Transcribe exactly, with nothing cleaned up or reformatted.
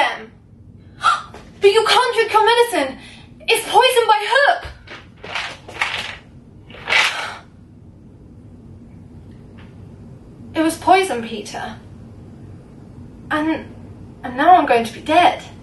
them. But you can't drink your medicine. It's poison by hook. It was poison, Peter. And, and now I'm going to be dead.